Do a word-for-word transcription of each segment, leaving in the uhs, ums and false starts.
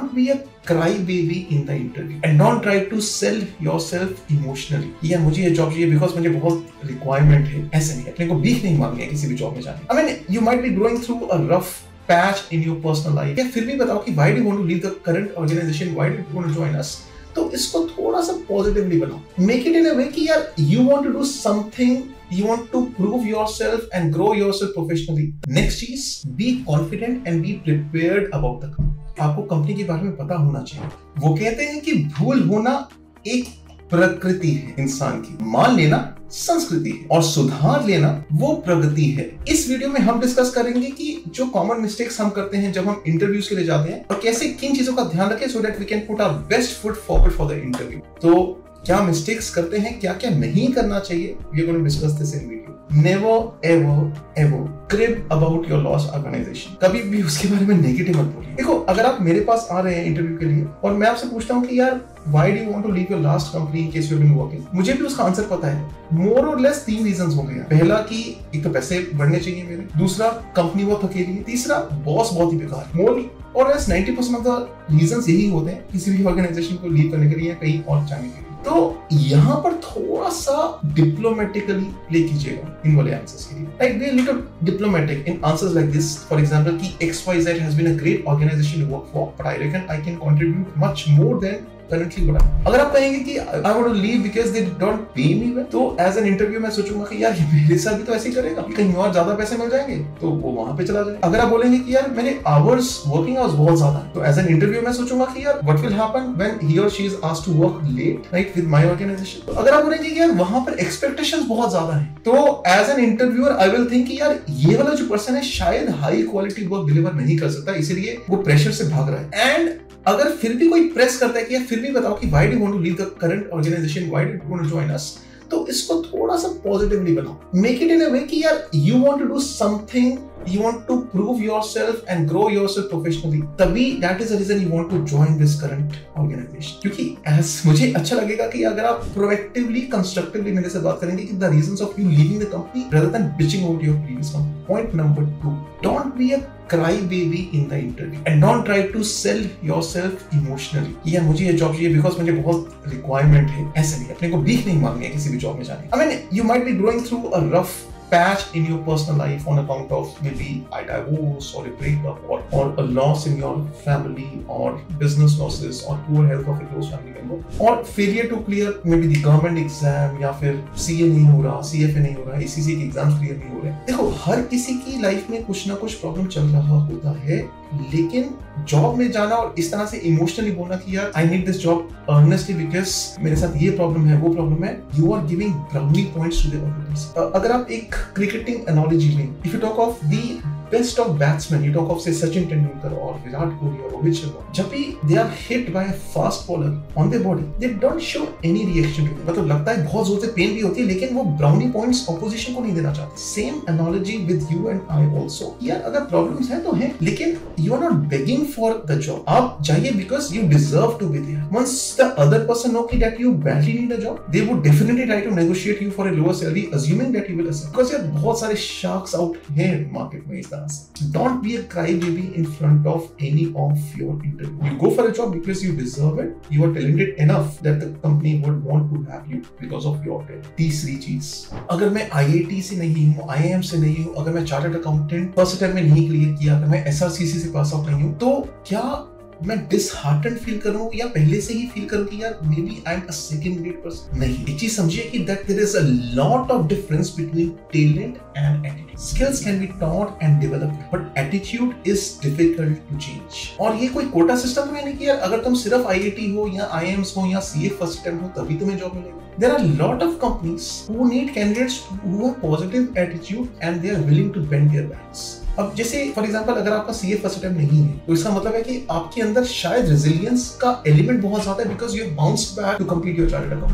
Don't be a crybaby in the interview and don't try to sell yourself emotionally. या मुझे ये job चाहिए because मुझे बहुत रिक्वायरमेंट है, ऐसे नहीं। अपने को भीख नहीं मांगनी है किसी भी जॉब में जाने। I mean, you might be going through a rough patch in your personal life. या फिर भी बताओ कि why do you want to leave the current organization? Why do you want to join us? तो इसको थोड़ा सा पॉजिटिवली बनाओ। Make it in a way कि यार you want to do something, you want to prove yourself and grow yourself professionally. Next चीज, be confident and be prepared about the company. आपको company के बारे में पता होना चाहिए। वो कहते हैं कि भूल होना एक प्रकृति है इंसान की, मान लेना संस्कृति है और सुधार लेना वो प्रगति है। इस वीडियो में हम डिस्कस करेंगे कि जो कॉमन मिस्टेक्स हम करते हैं जब हम इंटरव्यूज के लिए जाते हैं और कैसे किन चीजों का ध्यान रखें so that we can put our best foot forward for the interview. तो क्या मिस्टेक्स करते हैं, क्या क्या नहीं करना चाहिए, we are going to discuss this in video. Never ever ever crib about your lost organisation. कभी भी उसके बारे में नेगेटिव मत बोलिए। देखो, अगर आप मेरे पास आ रहे हैं इंटरव्यू के लिए और मैं आपसे पूछता हूँ कि यार why do you want to leave your last company in case you have been working, मुझे भी उसका आंसर पता है। मोर और लेस तीन रीजंस हो गए। पहला कि एक तो पैसे बढ़ने चाहिए मेरे, दूसरा कंपनी बहुत अकेली है, तीसरा बॉस बहुत ही बेकार। More or less ninety percent of the reasons यही होते हैं किसी भी ऑर्गेनाइजेशन को लीव करने के लिए या कहीं और जाने के लिए। तो यहाँ पर थोड़ा सा डिप्लोमेटिकली प्ले कीजिएगा इन वाले आंसर्स के लिए। Like be little diplomatic in answers like this. For example कि X Y Z has been a great organization to work for, but I reckon I can contribute much more than currently what I am. अगर आप कहेंगे कि I want to leave because they don't pay me well, तो as an interview मैं सोचूंगा कि यार मेरे साथ भी तो ऐसे ही करेगा, कहीं और ज्यादा पैसे मिल जाएंगे तो वो वहां पे चला जाएगा। अगर आप बोलेंगे कि यार मेरे आवर्स वर्किंग आवर्स बहुत ज्यादा है, तो एज एन इंटरव्यू मैं सोचूंगा कि यार what will happen when he or she is asked to work late night with my organisation. तो अगर आप बोलेंगे कि यार वहां पर एक्सपेक्टेशंस बहुत ज्यादा है, तो as an interviewer I will think कि यार ये वाला जो पर्सन है शायद हाई क्वालिटी वर्क डिलीवर नहीं कर सकता, इसीलिए वो प्रेशर से भाग रहा है। एंड अगर फिर भी कोई प्रेस करता है कि यार फिर भी बताओ कि why do you want to leave the current organisation, why do you want to join us, तो इसको थोड़ा सा पॉजिटिवली बनाओ। Make it in a way कि यार you want to do something, you want to prove yourself and grow yourself professionally, तभी that is the reason you want to join this current organization। क्योंकि as मुझे अच्छा लगेगा कि अगर आप proactively constructively मेरे से बात करेंगे कि the reasons of you leaving the company rather than bitching out your previous company। Point number two, don't be a crybaby in the interview and don't try to sell yourself emotionally। या मुझे ये job चाहिए because मुझे बहुत requirement है, ऐसे नहीं। अपने को भीख नहीं मांगनी है किसी भी जॉब में जाने। I mean, you might be going through a rough patch in your personal life on account of maybe a divorce or a breakup or, or a loss in your family or business losses or poor health of a close family member or failure to clear maybe the government exam या फिर C A नहीं हो रहा, C F A नहीं हो रहा, A C C के exams clear नहीं हो रहे। देखो, हर किसी की लाइफ में कुछ ना कुछ प्रॉब्लम चल रहा होता है, लेकिन जॉब में जाना और इस तरह से इमोशनली बोलना कि यार I need this job earnestly because मेरे साथ ये प्रॉब्लम है, वो प्रॉब्लम है, you are giving brownie points to the audience. अगर आप एक क्रिकेटिंग एनालॉजी लें, if you talk of the best of batsman, you talk of say Sachin Tendulkar और विराट कोहली और रोहित शर्मा, जब भी they are hit by a fast bowler on their body, they don't show any reaction to it. मतलब लगता है बहुत जोर से पेन भी होती है, लेकिन वो ब्राउनी पॉइंट्स ऑपोजिशन को नहीं देना चाहते। Same analogy with you and I also. यार अगर प्रॉब्लम्स हैं तो हैं, लेकिन you are not begging for the job। आप जाइए because you deserve to be there। Once the other person know that you badly need a job, they would definitely try to negotiate you for a lower salary, assuming that you will accept। Because यार बहुत सारे sharks out here market में इस तरह से। Don't be a crybaby in front of any of your interview। You go for a job because you deserve it। You are talented enough that the company would want to have you because of your talent। तीसरी चीज, अगर मैं I I T से नहीं हूँ, I I M से नहीं हूँ, अगर मैं चार्टर्ड अकाउंटेंट फर्स्ट अटेम्प्ट में नहीं क्लियर किया, अगर मैं S R C C से पास आउट नहीं हूँ, तो क्या मैं डिसहार्टेंड फील करूं या पहले से ही फील करूं कि यार maybe I am a second grade person? नहीं, एक चीज समझिए कि that there is a lot of difference between talent and attitude. Skills can be taught and developed, but attitude is difficult to change. और ये कोई quota system तो है नहीं कि यार अगर तुम सिर्फ I I T हो या I I Ms हो या C A फर्स्ट अटेम्प्ट हो तभी तुम्हें जॉब मिलेगी। There are a lot of companies who need candidates who have positive attitude and they are willing to bend their backs। अब जैसे फॉर एग्जांपल अगर आपका सीए फर्स्ट अटेम्प्ट नहीं है, तो इसका मतलब है कि आपके अंदर शायद रेजिलियंस का एलिमेंट बहुत ज्यादा है because you have bounced back to complete your chartered accounting. तो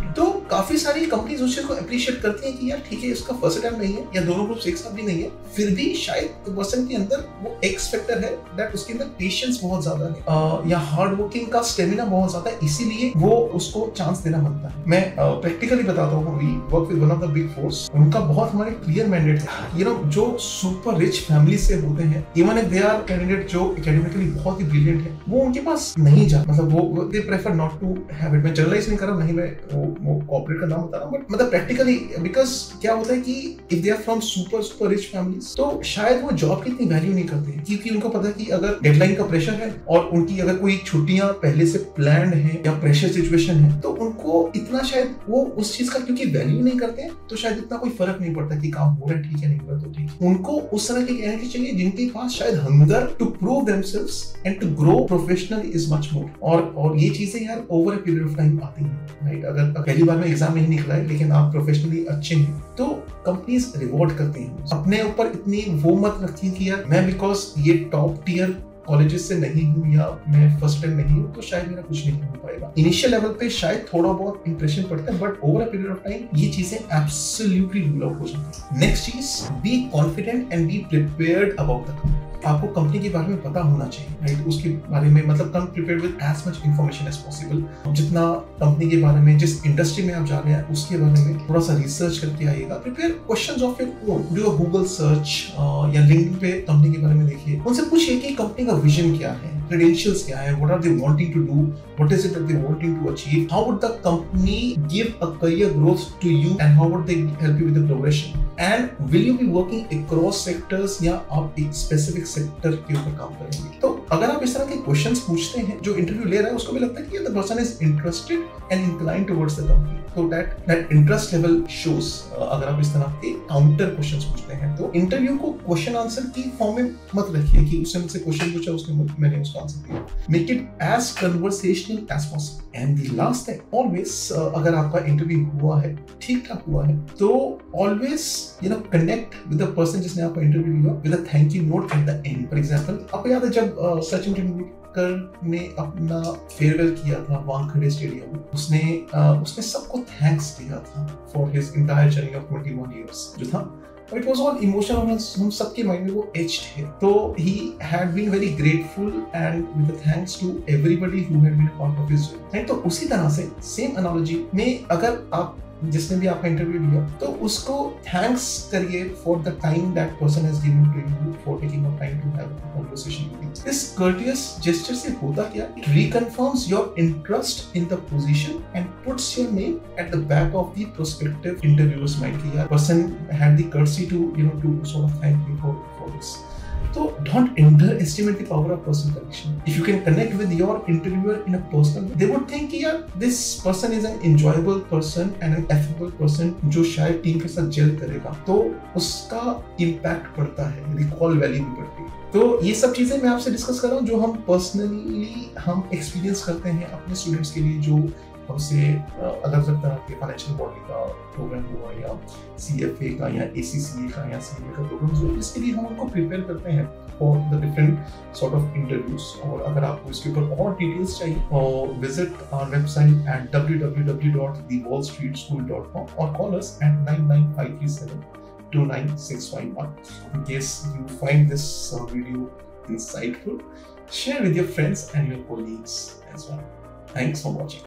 काफी सारी कंपनीज उस चीज को अप्रिशिएट करती हैं कि यार ठीक है, इसका फर्स्ट अटेम्प्ट नहीं है या दोनों ग्रुप्स एक साथ भी नहीं है, फिर भी शायद पर्सन के अंदर वो एक्स फैक्टर है दैट उसके अंदर पेशेंस बहुत ज्यादा है uh, या हार्ड वर्किंग का स्टेमिना बहुत ज्यादा है, इसीलिए वो उसको चांस देना बनता है। मैं प्रैक्टिकली uh, बताता हूँ, we work with one of the big fours, उनका बहुत हमारे क्लियर मैंडेट है, यू नो जो सुपर रिच फैमिली से होते हैं, even if they are candidate जो एकेडमिकली बहुत ही ब्रिलियंट है, वो उनके पास नहीं जा, मतलब वो they prefer not to have it. मैं जनरलाइज नहीं कर रहा, नहीं मैं वो, वो कॉर्पोरेट का नाम बता रहा हूँ, बट मतलब प्रैक्टिकली बिकॉज क्या होता है कि if they are from super super rich families, तो शायद वो जॉब की इतनी वैल्यू नहीं करते हैं, क्योंकि उनको पता है कि अगर डेडलाइन का प्रेशर है और उनकी अगर कोई छुट्टियां पहले से प्लान्ड है या प्रेशर सिचुएशन है, तो उनको इतना शायद वो उस चीज का क्योंकि वैल्यू नहीं करते हैं, तो शायद इतना कोई फर्क नहीं पड़ता कि काम हो रहा है ठीक है, नहीं हो रहा तो ठीक है। उनको उस तरह के कैंडिडेट चाहिए जिनके पास शायद hunger to prove themselves and to grow professionally is much more, और और ये चीजें यार over a period of time आती हैं, राइट। अगर पहली बार में एग्जाम नहीं निकला है लेकिन आप प्रोफेशनली अच्छे हैं, तो कंपनीज रिवॉर्ड करती हैं। अपने ऊपर इतनी वो मत रखिए कि यार मैं बिकॉज ये टॉप टियर कॉलेजेस से नहीं हूँ या मैं फर्स्ट टाइम नहीं हूँ तो शायद मेरा कुछ नहीं हो पाएगा। इनिशियल लेवल पे शायद थोड़ा बहुत इंप्रेशन पड़ता है, but over a period of time ये चीजें एब्सोल्युटली रूल आउट हो जाती है। नेक्स्ट चीज, be confident and be prepared about the company. आपको कंपनी के बारे में पता होना चाहिए, राइट। उसके बारे में मतलब come prepared with as much information as possible. जितना कंपनी के बारे में, जिस इंडस्ट्री में आप जा रहे हैं उसके बारे में थोड़ा सा रिसर्च करके आइएगा। Prepare questions of your own, do a Google search या लिंक्डइन पे कंपनी के बारे में देखिए, उनसे पूछिए कि कंपनी का विजन क्या है, credentials क्या है, what are they wanting to do, what is it that they wanting to achieve, how would the company give a career growth to you and how would they help you with the progression, and will you be working across sectors या आप एक specific sector के ऊपर काम करेंगे। तो अगर आप इस तरह के क्वेश्चंस पूछते हैं, जो इंटरव्यू ले रहा है उसको भी लगता है कि the person is interested and inclined towards the company, so that that interest level shows। अगर आप इस तरह के काउंटर क्वेश्चंस पूछते हैं तो इंटरव्यू को क्वेश्चन आंसर की फॉर्म में मत रखिए कि उसने मुझसे क्वेश्चन पूछा, उसने मैंने उसका आंसर दिया। Make it as conversational as possible. And the last है, ऑलवेज अगर आपका इंटरव्यू हुआ है, ठीक ठाक हुआ है, तो always you know connect with the person जिसने आपका इंटरव्यू लिया with a thank you note at the end. For example, आपको याद है जब सचिन तेंदुलकर ने अपना फेयरवेल किया था वानखेड़े स्टेडियम में, उसने uh, उसने सबको थैंक्स दिया था for his entire journey of twenty one years जो था, और इट वाज ऑल इमोशनल, हम सबके माइंड में वो एच्ड है। तो he had been very grateful and with thanks to everybody who had been a part of his journey. तो उसी तरह से सेम एनालॉजी में अगर आप जिसने भी आपका इंटरव्यू लिया तो उसको थैंक्स करिए for the time that person has given to you, for taking a time to have a conversation with you. इस कर्टियस जेस्चर से होता क्या, it reconfirms your interest in the position and puts your name at the back of the prospective interviewers mind कि यार person had the courtesy to you know to sort of thank me for for this. So don't underestimate the power of personal connection. If you can connect with your interviewer in a personal way, they would think यार this person is an enjoyable person and an affable person जो शायद team के साथ jail करेगा, तो उसका impact पड़ता है, रिकॉल वैल्यू भी बढ़ती है। तो ये सब चीजें मैं आपसे डिस्कस कर रहा हूँ जो हम पर्सनली हम एक्सपीरियंस करते हैं अपने स्टूडेंट्स के लिए जो हमसे अलग अलग तरह के फाइनेंशियल बॉडी का प्रोग्राम हुआ या सीएफए का या एसीसीए का या सीए का प्रोग्राम हुआ, इसके लिए हम उनको प्रिपेयर करते हैं for the different sort of interviews. और अगर आपको इसके ऊपर और डिटेल्स चाहिए तो visit our website at W W W dot the Wall Street School dot com और call us at nine nine five three seven two nine six five one. In case you find this uh, video insightful, share with your friends and your colleagues as well. Thanks for watching.